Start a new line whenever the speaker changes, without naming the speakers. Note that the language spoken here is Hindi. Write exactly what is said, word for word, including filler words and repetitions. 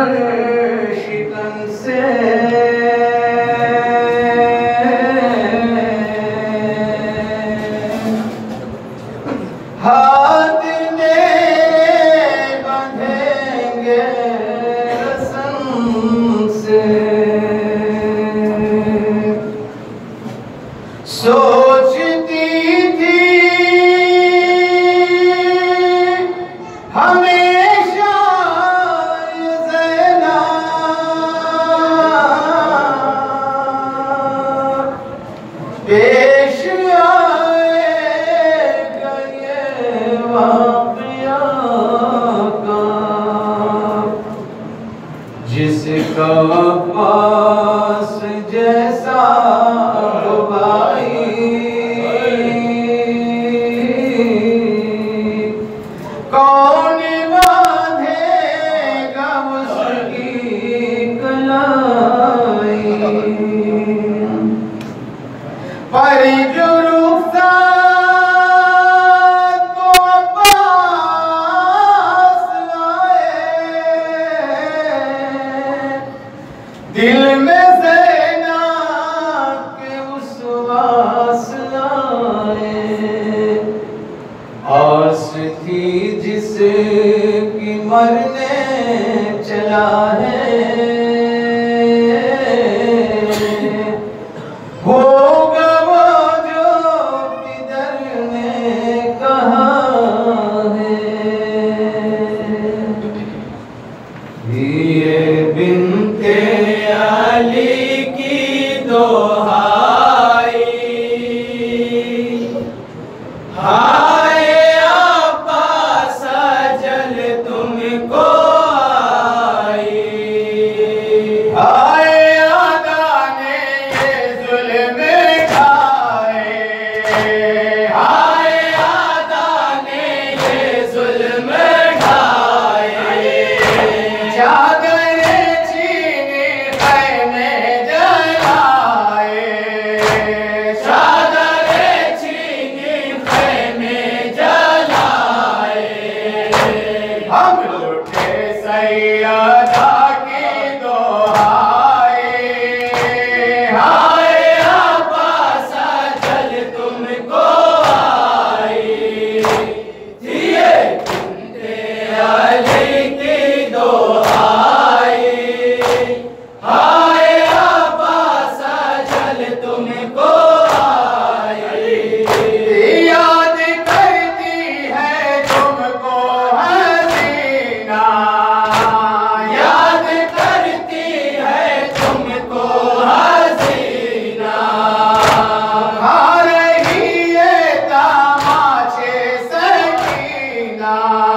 हर शिकन से हाथ मेरे बंधेंगे रस्म से। सोचती थी हमेशा ये ज़ैना पेश आएगा ये वाक़या का, जिसका पास जैसा कौन बांधेगा उसकी कलाई पर जो रुखसात को पास आए, दिल में ज़ैना के उस वास्ता आए। आस थी जिसकी मरने चला है, होगा वो जो किधर ने कहा है। ये बिन्ते अली की दोहाई, हाय अब्बास अजल तुमको आई, हाय अदा ने ये जुल्म ढाए, हाय अदा ने ये जुल्म ढाए। चादर छीनी खैमे जलाए, चादर छीनी खैमे जलाए। हम लुटे सैयदा की दोहाई, हाय अब्बास अजल तुमको आई। ये बिन्ते अली की दोहाई, हाय अब्बास अजल तुमको आई। याद करती है तुमको हसीना, याद करती है तुमको हसीना। खा रही है तमाचे सकीना,